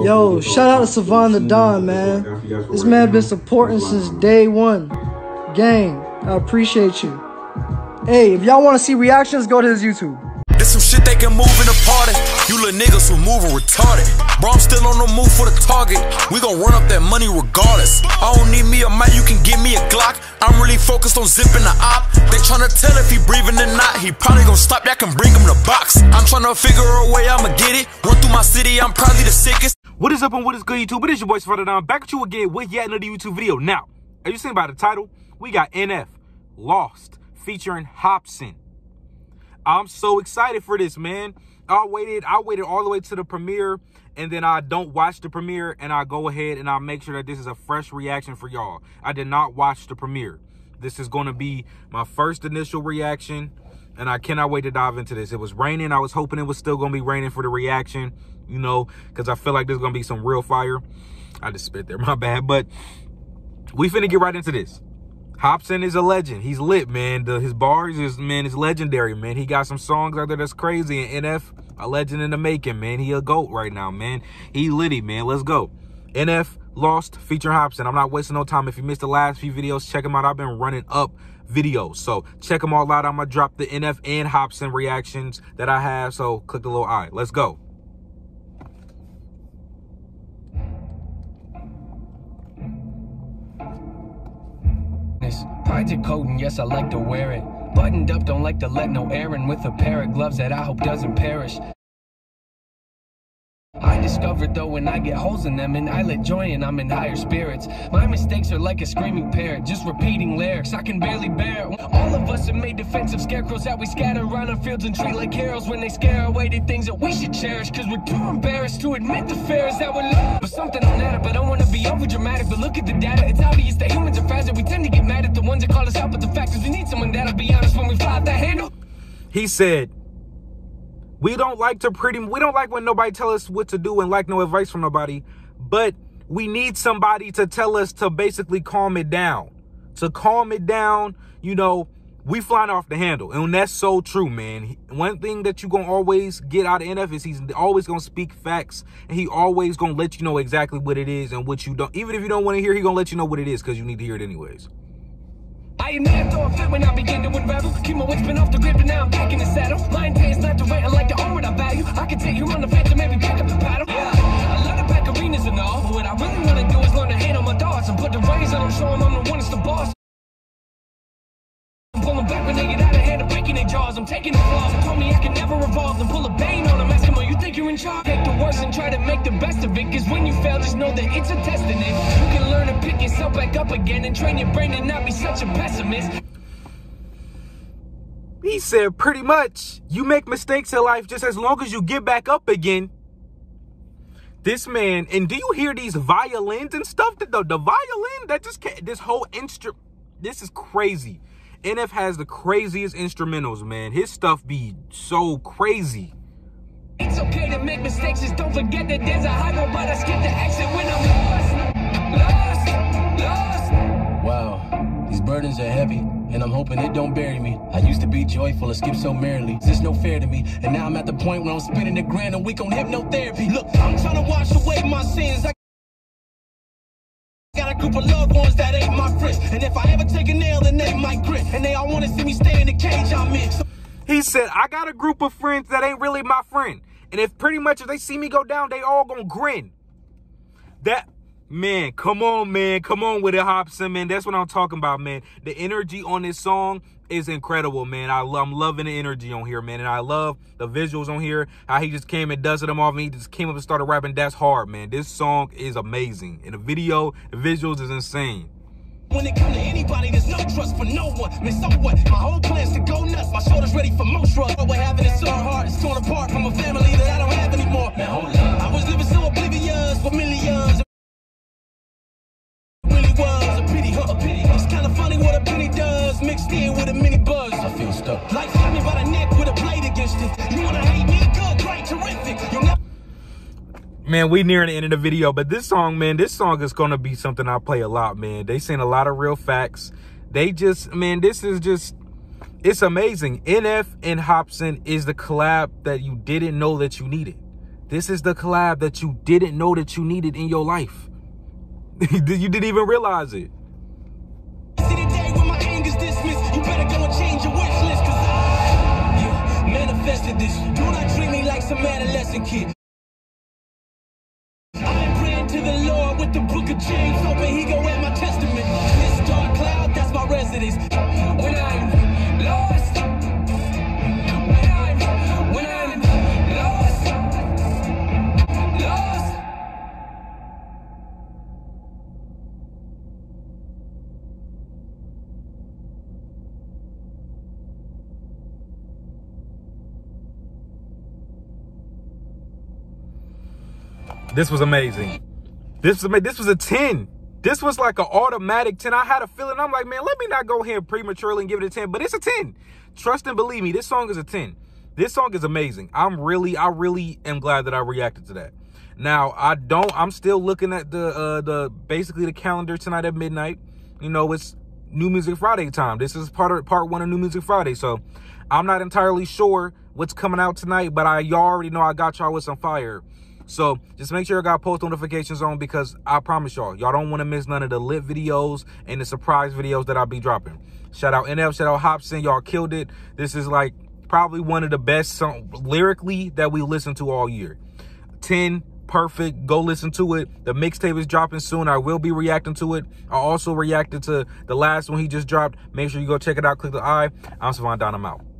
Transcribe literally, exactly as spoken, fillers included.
Yo, shout out to Savon the Don, man. This man been supporting since day one. Gang, I appreciate you. Hey, if y'all want to see reactions, go to his YouTube. There's some shit they can move in the party. You little niggas who moving retarded. Bro, I'm still on the move for the target. We gon' run up that money regardless. I don't need me a mic, you can give me a Glock. I'm really focused on zipping the op. They tryna tell if he breathing or not. He probably gon' stop, that can bring him the box. I'm tryna figure a way I'ma get it. Run through my city, I'm probably the sickest. What is up and what is good, YouTube? It is your boy Savon the Don, back with you again with yet another YouTube video. Now, as you seen by the title, we got N F Lost featuring Hopsin. I'm so excited for this, man. I waited, I waited all the way to the premiere, and then I don't watch the premiere, and I go ahead and I make sure that this is a fresh reaction for y'all. I did not watch the premiere. This is going to be my first initial reaction, and I cannot wait to dive into this. It was raining. I was hoping it was still going to be raining for the reaction, you know, because I feel like there's going to be some real fire. I just spit there, my bad. But we finna get right into this. Hopsin is a legend. He's lit, man. The, his bars is, man, is legendary, man. He got some songs out there that's crazy. And N F, a legend in the making, man. He a GOAT right now, man. He litty, man. Let's go. N F Lost featuring Hopsin. I'm not wasting no time. If you missed the last few videos, check them out. I've been running up videos. So check them all out. I'm going to drop the N F and Hopsin reactions that I have. So click the little eye. Let's go. Project coding, yes, I like to wear it. Buttoned up, don't like to let no air in, with a pair of gloves that I hope doesn't perish. I discovered though when I get holes in them, and I let joy in, I'm in higher spirits. My mistakes are like a screaming parrot, just repeating lyrics I can barely bear. All of us have made defensive scarecrows that we scatter around our fields and treat like heroes when they scare away the things that we should cherish, cause we're too embarrassed to admit the fears that we're lost. But something on that, but I don't want to be over dramatic, but look at the data, it's obvious that humans are fragile. We tend to get mad at the ones that call us out, but the fact is we need someone that'll be honest when we fly out that handle. He said, We don't like to pretty, we don't like when nobody tell us what to do and like no advice from nobody, but we need somebody to tell us to basically calm it down, to calm it down. You know, we flying off the handle, and that's so true, man. One thing that you gonna always get out of N F is he's always gonna speak facts, and he always gonna let you know exactly what it is and what you don't. Even if you don't want to hear, he gonna let you know what it is because you need to hear it anyways. I am not throw a fit when I begin to unravel. Keep my wits been off the grip and now I'm back in the saddle. My intent is not to rant, I like to own what I value. I can take you on the fence and maybe pick up a paddle. Yeah, I love to pack arenas and all, but what I really want to do is learn to handle my thoughts and put the reins on them, show them I'm the one that's the boss. I'm pulling back when they get out of hand and breaking their jaws. I'm taking the flaws and told me I can never revolve and pull a bane on them. Ask them, you think you're in charge? Take the worst and try to make the best of it, cause when you fail, just know that it's a test in it. You can learn to pick yourself back up again and train your brain to not be such a pessimist. He said pretty much you make mistakes in life just as long as you get back up again. This man, and do you hear these violins and stuff? The, the, the violin that just can't, this whole instrument, this is crazy. N F has the craziest instrumentals, man. His stuff be so crazy. It's okay to make mistakes, just don't forget that there's a high road, but I skip the exit when I'm lost, lost, lost. Wow, these burdens are heavy, and I'm hoping it don't bury me. I used to be joyful and skip so merrily. It's just no fair to me, and now I'm at the point where I'm spending a grand a week on hypnotherapy. Look, I'm trying to wash away my sins. I got a group of loved ones that ain't my friends, and if I ever take a nail, then they might grit, and they all want to see me stay in the cage I'm in. So he said, I got a group of friends that ain't really my friend. And if pretty much if they see me go down, they all gonna grin. That, man, come on, man. Come on with it, Hopsin, man. That's what I'm talking about, man. The energy on this song is incredible, man. I, I'm loving the energy on here, man. And I love the visuals on here. How he just came and dusted them off and he just came up and started rapping. That's hard, man. This song is amazing. And the video, the visuals is insane. When it comes to anybody, there's no trust for no one. Man, so what? My whole plan's to go nuts. My shoulder's ready for most drugs. What having is so hard, it's torn apart from a family that I don't have anymore. Man, hold up. I was living so oblivious for millions. It really was a pity, huh? A pity. It's kind of funny what a penny does, mixed in with a mini buzz. I feel stuck. Life got me by the neck with a blade against it. You wanna hate me? Good, great, terrific. You'll never. Man, we nearing the end of the video, but this song, man, this song is going to be something I play a lot, man. They saying a lot of real facts. They just, man, this is just, it's amazing. N F and Hopsin is the collab that you didn't know that you needed. This is the collab that you didn't know that you needed in your life. You didn't even realize it. See the day when my anger's dismissed, you better go and change your wish list, cause I yeah, manifested this. Do not treat me like some adolescent kid. I am praying to the Lord with the book of James, hoping he go at my testament. This dark cloud, that's my residence. When I'm lost, when I'm, when I'm lost, lost. This was amazing. This was amazing. This was a ten. This was like an automatic ten. I had a feeling. I'm like, man, let me not go here prematurely and give it a ten. But it's a ten. Trust and believe me, this song is a ten. This song is amazing. I'm really, I really am glad that I reacted to that. Now, I don't, I'm still looking at the, uh, the basically the calendar tonight at midnight. You know, it's New Music Friday time. This is part of part one of New Music Friday. So I'm not entirely sure what's coming out tonight, but I y'all already know I got y'all with some fire. So just make sure you got post notifications on, because I promise y'all, y'all don't want to miss none of the lit videos and the surprise videos that I'll be dropping. Shout out N F, shout out Hopsin. Y'all killed it. This is like probably one of the best song lyrically that we listened to all year. ten, perfect. Go listen to it. The mixtape is dropping soon. I will be reacting to it. I also reacted to the last one he just dropped. Make sure you go check it out. Click the eye. I'm Savon Don. I'm out.